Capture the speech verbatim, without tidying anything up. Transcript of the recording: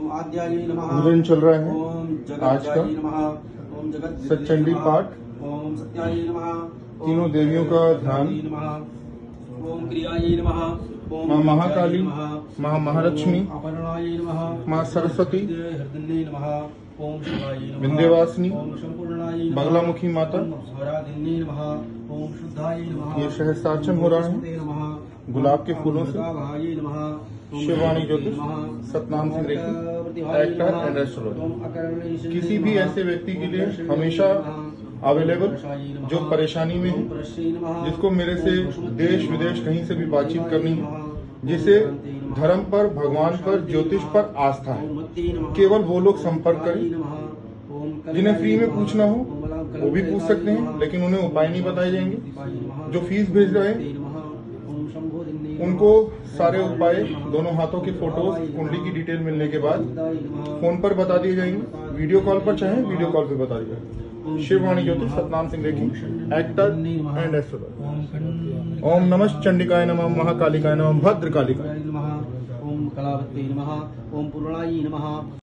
ओम आद्याय नमः। पूजन चल रहा है ओम आज का नमः। ओम जगत सच्चंडी पाठ। ओम सत्याय नमः। तीनों देवियों का ध्यान। ओम क्रियाय नमः। ओम माँ महाकाली, माँ महालक्ष्मी, अपर्णाय नमः। माँ सरस्वती, हृदय नमः। ओम शिवाय नमः। विंध्यवासिनी, ओम संपूर्णाय नमः। बगलामुखी माता। ओम स्वराधिन्ये नमः। ओम शुद्धाय नमः। ये सहस्त्रार्चन हो रहा है गुलाब के फूलों से। Shivvani Jyotish, Satnam Singh Rekhi, actor and astrologer. किसी भी ऐसे व्यक्ति के लिए हमेशा अवेलेबल जो परेशानी में है, जिसको मेरे से देश विदेश कहीं से भी बातचीत करनी है, जिसे धर्म पर, भगवान पर, ज्योतिष पर आस्था है, केवल वो लोग संपर्क करें। जिन्हें फ्री में पूछना हो वो भी पूछ सकते हैं, लेकिन उन्हें उपाय नहीं बताए जाएंगे। जो फीस भेज रहे हैं उनको सारे उपाय, दोनों हाथों के फोटोज, कुंडली की डिटेल मिलने के बाद फोन पर बता दिए जाएंगे। वीडियो कॉल पर चाहे वीडियो कॉल पे बता दिया जाएगा। Shivvani Jyotish, Satnam Singh Rekhi, actor and astrologer. ओम नमः चंडिकाय नमः, महाकालिकाय नमः, भद्रकालिकाय। ओम कलावत्यै नमः। ओम पूर्णाय नमः।